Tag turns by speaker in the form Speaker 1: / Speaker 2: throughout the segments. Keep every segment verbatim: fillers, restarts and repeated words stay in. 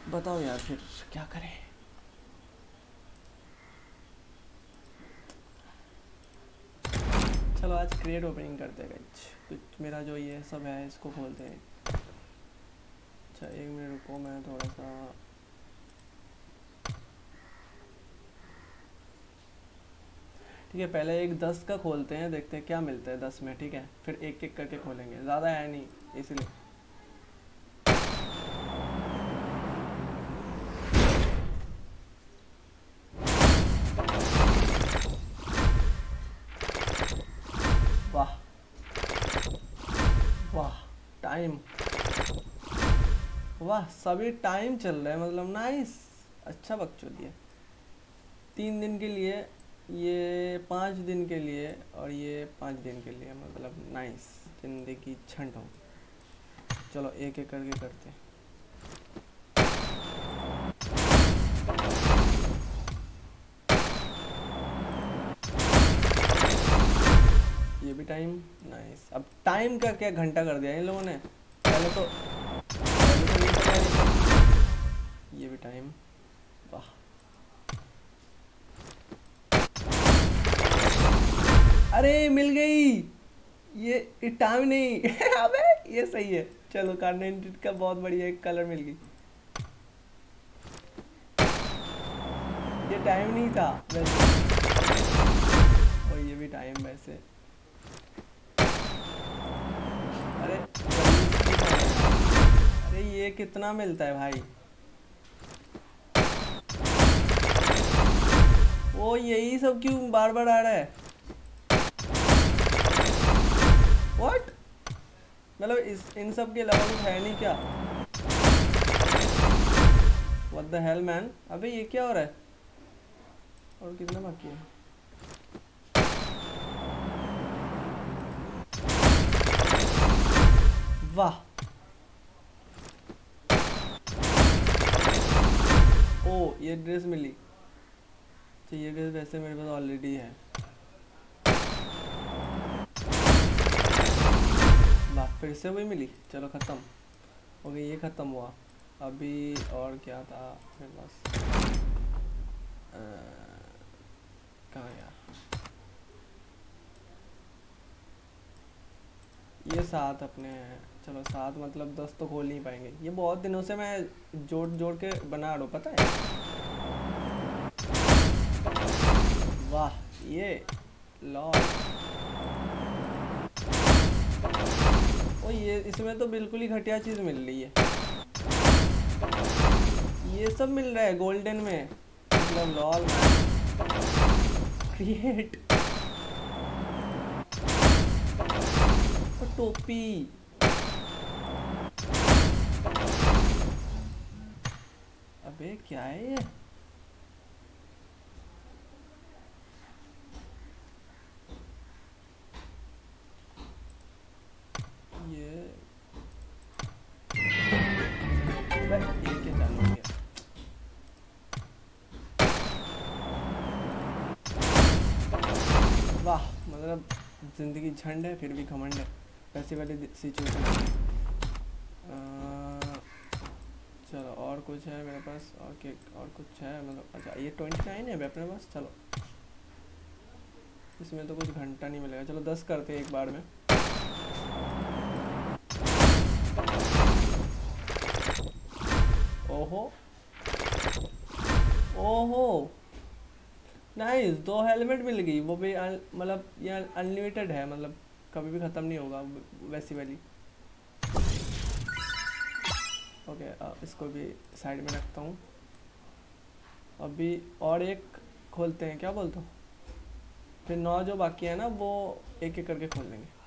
Speaker 1: बताओ यार फिर क्या करें। चलो आज क्रिएट ओपनिंग करते हैं गाइस। कुछ मेरा जो ये सब है इसको खोलते हैं। अच्छा एक मिनट रुको, मैं थोड़ा सा ठीक है, पहले एक दस का खोलते हैं, देखते हैं क्या मिलता है दस में। ठीक है, फिर एक एक करके खोलेंगे, ज़्यादा है नहीं इसलिए। वाह वाह टाइम, वाह सभी टाइम चल रहा है, मतलब नाइस। अच्छा बकचोदी है। तीन दिन के लिए, ये पाँच दिन के लिए और ये पाँच दिन के लिए, मतलब नाइस। जिंदगी छंट हो। चलो एक एक करके करते हैं। ये भी टाइम नाइस। अब टाइम का क्या घंटा कर दिया इन लोगों ने। पहले तो पहले तो नहीं पता ये ये भी टाइम। वाह अरे मिल गई ये टाइम नहीं अबे ये सही है। चलो कार्नेटेड का बहुत बढ़िया एक कलर मिल गई। ये टाइम नहीं था वैसे, और ये भी टाइम वैसे। अरे अरे ये कितना मिलता है भाई। वो यही सब क्यों बार बार आ रहा है। व्हाट, मतलब इस इन सब के अलावा कुछ है नहीं क्या। व्हाट द हेल मैन, अबे ये क्या हो रहा है। और कितना बाकी है। वाह ओ ये ड्रेस मिली। तो ये ड्रेस वैसे मेरे पास ऑलरेडी है। वाह फिर से वही मिली। चलो ख़त्म हो गई, ये ख़त्म हुआ। अभी और क्या था मेरे पास, कहाँ गया। ये सात अपने हैं। चलो सात मतलब दस तो खोल नहीं पाएंगे। ये बहुत दिनों से मैं जोड़ जोड़ के बना रहा हूँ पता है। वाह ये लॉर्ड, ओ ये इसमें तो बिल्कुल ही घटिया चीज़ मिल रही है। ये सब मिल रहा है गोल्डन में, मतलब लॉल क्रिएट टोपी। अबे क्या है ये। ये ये क्या चालू हो गया। वाह मतलब जिंदगी झंड है फिर भी घमंड है, वैसे वाली सिचुएशन। चलो और कुछ है मेरे पास, और क्या और कुछ है मतलब। अच्छा ये ट्वेंटी नाइन है अपने पास। चलो इसमें तो कुछ घंटा नहीं मिलेगा। चलो दस करते हैं एक बार में। ओहो ओहो नाइस, दो हेलमेट मिल गई, वो भी मतलब ये अनलिमिटेड है, मतलब कभी भी ख़त्म नहीं होगा वैसी वाली। ओके अब इसको भी साइड में रखता हूँ। अभी और एक खोलते हैं, क्या बोलते हो। फिर नौ जो बाकी है ना वो एक एक करके खोल लेंगे।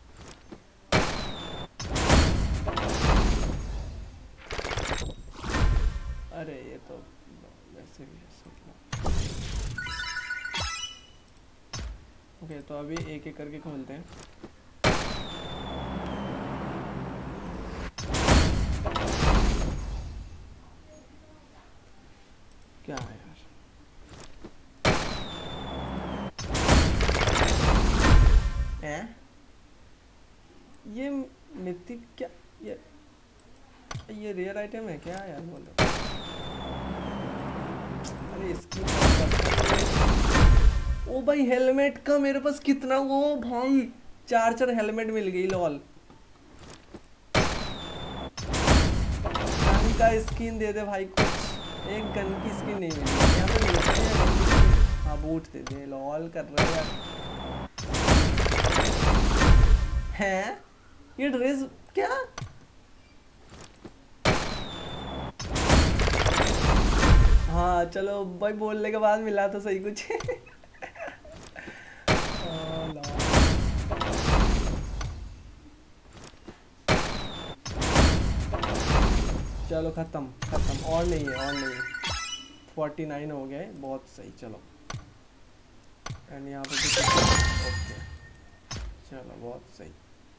Speaker 1: अरे ये तो वैसे भी है। ओके तो अभी एक एक करके खोलते हैं। क्या है यार हैं? ये मिथिक क्या, ये ये रेयर आइटम है क्या यार बोलो। अरे इसकी ओ भाई हेलमेट का मेरे पास कितना वो भाई चार चार हेलमेट मिल गई लॉल। गन का स्किन दे दे भाई कुछ, एक गन की स्किन नहीं मिली यहाँ पे मिलती है। हाँ बूट दे दे, लॉल कर रहा है हैं ये ड्रेस क्या। हाँ चलो भाई बोलने के बाद मिला तो सही कुछ चलो खत्म खत्म, और नहीं है और नहीं है। फोर्टी नाइन हो गए, बहुत सही। चलो एंड यहाँ पे ओके चलो बहुत सही।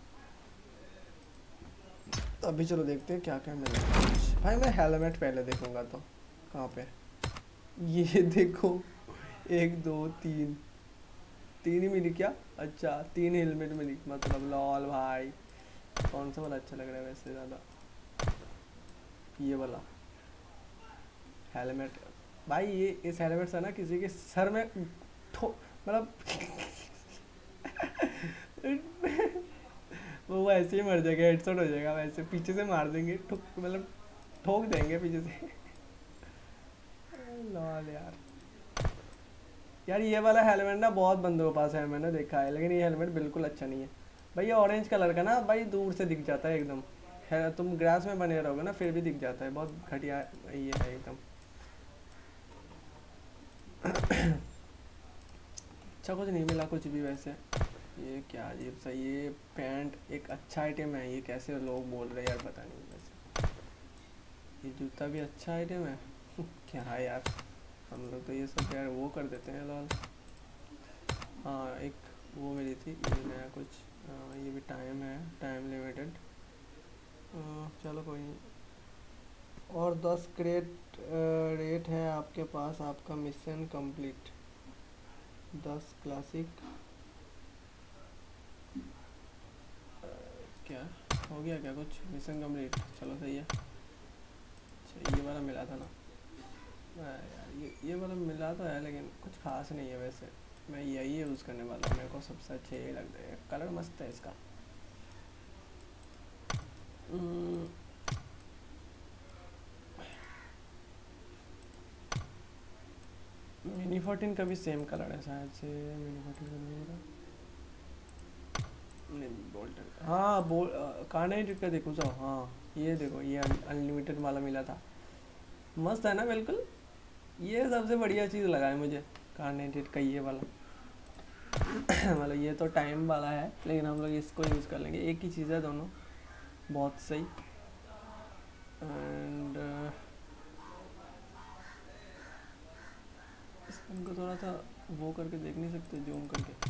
Speaker 1: अभी चलो देखते हैं क्या क्या मिला। भाई मैं हेलमेट पहले देखूंगा तो कहाँ पे, ये देखो एक दो तीन, तीन ही मिली क्या। अच्छा तीन हेलमेट मिली, मतलब लॉल भाई। कौन सा वाला अच्छा लग रहा है वैसे ज़्यादा, ये वाला हेलमेट भाई। ये इस हेलमेट से ना किसी के सर में मतलब वो वैसे ही मर जाएगा, हेडशॉट हो जाएगा वैसे, पीछे से मार देंगे ठुक, मतलब ठोक देंगे पीछे से लॉल यार। यार ये वाला हेलमेट ना बहुत बंदों के पास है, मैंने देखा है, लेकिन ये हेलमेट बिल्कुल अच्छा नहीं है भाई। ये ऑरेंज कलर का ना भाई दूर से दिख जाता है एकदम है, तुम ग्रास में बने रहोगे ना फिर भी दिख जाता है, बहुत घटिया ये है एकदम अच्छा कुछ नहीं मिला कुछ भी वैसे। ये क्या अजीब सा, ये पैंट एक अच्छा आइटम है, ये कैसे लोग बोल रहे हैं यार पता नहीं वैसे। ये जूता भी अच्छा आइटम है क्या है यार, हम लोग तो ये सब यार वो कर देते हैं लॉल। हाँ एक वो मिली थी ये नया कुछ, आ, ये भी टाइम है, टाइम लिमिटेड। चलो कोई नहीं। और दस क्रेट रेट है आपके पास, आपका मिशन कंप्लीट। दस क्लासिक क्या हो गया क्या कुछ, मिशन कंप्लीट। चलो सही है। अच्छा ये वाला मिला था ना यार, ये ये वाला मिला तो है लेकिन कुछ खास नहीं है वैसे, मैं यही यूज़ करने वाला हूँ, मेरे को सबसे अच्छा यही लगता है, कलर मस्त है इसका। मिनी फोर्टीन का भी सेम कलर है शायद से, मिनी फोर्टीन का नहीं मेरा नहीं बोल्टन। हाँ बोल कार्नेट का देखो जाओ। हाँ ये देखो ये अनलिमिटेड वाला मिला था, मस्त है ना बिल्कुल। ये सबसे बढ़िया चीज़ लगा है मुझे कार्नेटेड का ये वाला मतलब ये तो टाइम वाला है लेकिन हम लोग इसको यूज़ कर लेंगे, एक ही चीज़ है दोनों, बहुत सही। एंड इनको थोड़ा सा वो करके देख नहीं सकते, जूम करके।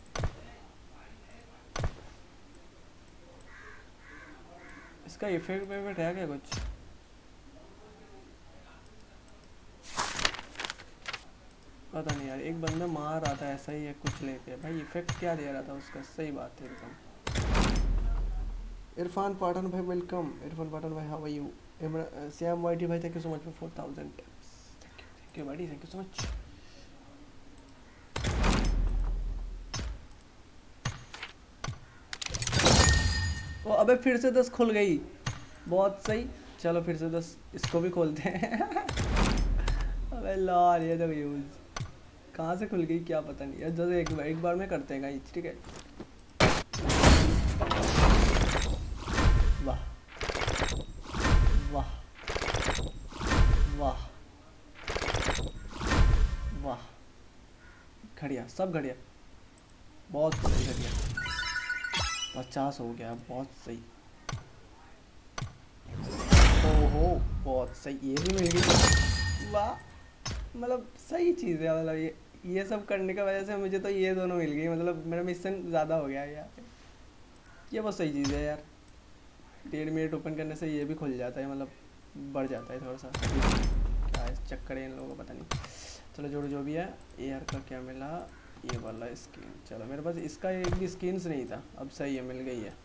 Speaker 1: इसका इफेक्ट वेफेक्ट है क्या कुछ, पता नहीं यार। एक बंदा मार रहा था ऐसा ही है कुछ लेके, भाई इफेक्ट क्या दे रहा था उसका, सही बात है एकदम। इरफान पाठन भाई वेलकम, इरफान पाठन भाई हाउ आर यू। श्याम वाइटी भाई thank you so much for four thousand tips, thank you thank you भाई, थैंक यू सो मच। वो अबे फिर से दस खुल गई, बहुत सही। चलो फिर से दस इसको भी खोलते हैं अबे लॉल ये तो यूज कहाँ से खुल गई क्या पता नहीं यार, जैसे एक, एक बार में करते हैं गाइस, ठीक है। वाह वाह वाह वाह, घड़िया सब घड़िया, बहुत सही घड़िया, पचास हो गया, बहुत सही। ओहो बहुत सही, ये भी मिल गई, वाह मतलब सही चीज़ है। मतलब ये ये सब करने की वजह से मुझे तो ये दोनों मिल गई, मतलब मेरा मिशन ज़्यादा हो गया है यार, ये बहुत सही चीज़ है यार। डेढ़ मिनट ओपन करने से ये भी खुल जाता है, मतलब बढ़ जाता है थोड़ा सा, क्या इस चक्कर है इन लोगों को पता नहीं। चलो जो जो भी है। एयर का क्या मिला, ये वाला स्किन। चलो मेरे पास इसका एक भी स्किन्स नहीं था, अब सही है मिल गई है।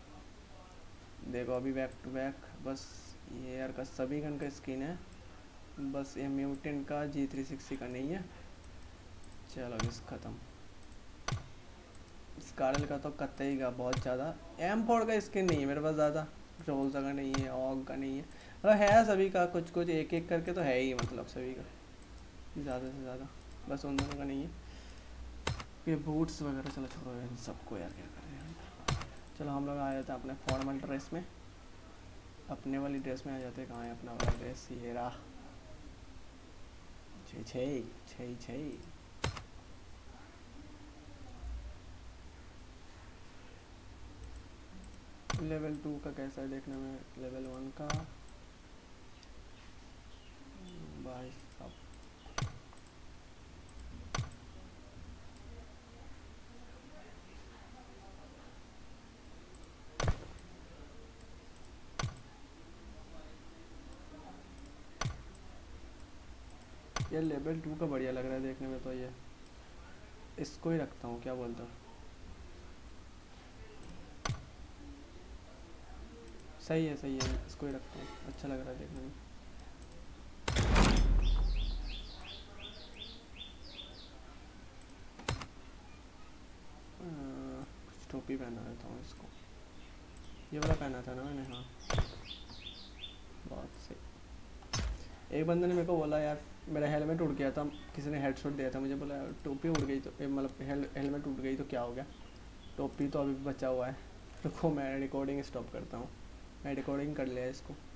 Speaker 1: देखो अभी बैक टू बैक बस ये एयर का सभी गन का स्किन है, बस ये म्यूटेंट का जी थ्री सिक्सटी का नहीं है। चलो इस ख़त्म। स्कारल का तो कतई का बहुत ज़्यादा। एम फोर का स्किन नहीं है मेरे पास ज़्यादा। रोल्स का नहीं है, ऑग का नहीं है, मतलब है सभी का कुछ कुछ एक एक करके तो है ही, मतलब सभी का ज़्यादा से ज़्यादा। बस उन दोनों का नहीं है। ये बूट्स वगैरह चलो छोड़ो इन सबको यार, क्या कर रहे हैं। चलो हम लोग आ जाते हैं अपने फॉर्मल ड्रेस में, अपने वाली ड्रेस में आ जाते हैं। कहाँ है अपना वाला ड्रेस? ये रहा। छः छः छः छः। लेवल टू का कैसा है देखने में? लेवल वन का भाई साहब, ये लेवल टू का बढ़िया लग रहा है देखने में, तो ये इसको ही रखता हूँ, क्या बोलता हूँ। सही है सही है, इसको ही रखता हूँ, अच्छा लग रहा है देखने में। आ, कुछ टोपी पहना देता हूँ इसको। ये वाला पहना था ना मैंने, हाँ बहुत सही। एक बंदे ने मेरे को बोला यार, मेरा हेलमेट उड़ गया था, किसी ने हेडशॉट दिया था मुझे, बोला टोपी उड़ गई तो मतलब हेल, हेलमेट उड़ गई तो क्या हो गया, टोपी तो अभी भी बचा हुआ है। रुको मैं रिकॉर्डिंग स्टॉप करता हूँ, मैं रिकॉर्डिंग कर लिया इसको।